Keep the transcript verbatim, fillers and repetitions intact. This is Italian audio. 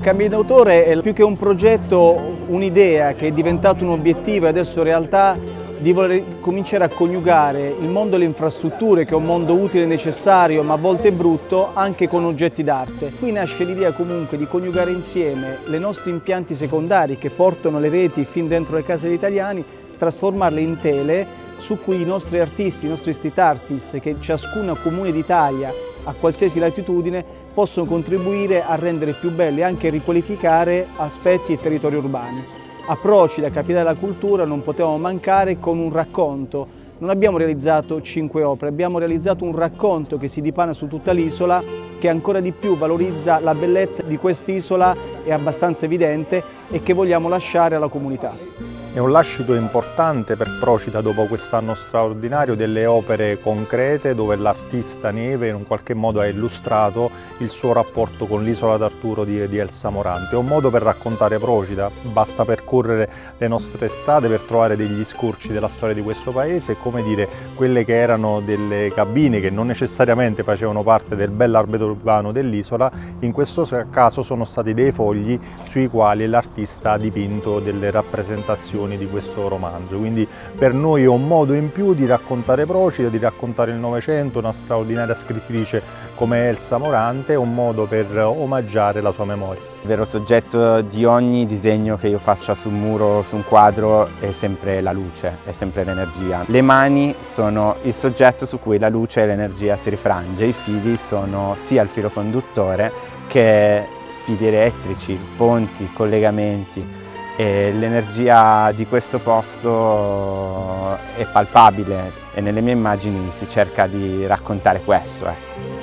Cambiali d'autore è più che un progetto, un'idea che è diventato un obiettivo e adesso realtà, di voler cominciare a coniugare il mondo delle infrastrutture, che è un mondo utile e necessario ma a volte brutto, anche con oggetti d'arte. Qui nasce l'idea comunque di coniugare insieme le nostri impianti secondari che portano le reti fin dentro le case degli italiani, trasformarle in tele su cui i nostri artisti, i nostri street artist, che ciascuna comune d'Italia a qualsiasi latitudine possono contribuire a rendere più belli e anche a riqualificare aspetti e territori urbani. Approcci da capitale della cultura non potevamo mancare con un racconto. Non abbiamo realizzato cinque opere, abbiamo realizzato un racconto che si dipana su tutta l'isola, che ancora di più valorizza la bellezza di quest'isola, è abbastanza evidente, e che vogliamo lasciare alla comunità. È un lascito importante per Procida dopo quest'anno straordinario delle opere concrete dove l'artista Neve in un qualche modo ha illustrato il suo rapporto con l'isola d'Arturo di, di Elsa Morante. È un modo per raccontare Procida, basta percorrere le nostre strade per trovare degli scorci della storia di questo paese e, come dire, quelle che erano delle cabine che non necessariamente facevano parte del bell'albedo urbano dell'isola, in questo caso sono stati dei fogli sui quali l'artista ha dipinto delle rappresentazioni di questo romanzo. Quindi per noi è un modo in più di raccontare Procida, di raccontare il Novecento, una straordinaria scrittrice come Elsa Morante, un modo per omaggiare la sua memoria. Il vero soggetto di ogni disegno che io faccia sul muro, su un quadro, è sempre la luce, è sempre l'energia. Le mani sono il soggetto su cui la luce e l'energia si rifrange, i fili sono sia il filo conduttore che fili elettrici, ponti, collegamenti. L'energia di questo posto è palpabile e nelle mie immagini si cerca di raccontare questo. Ecco.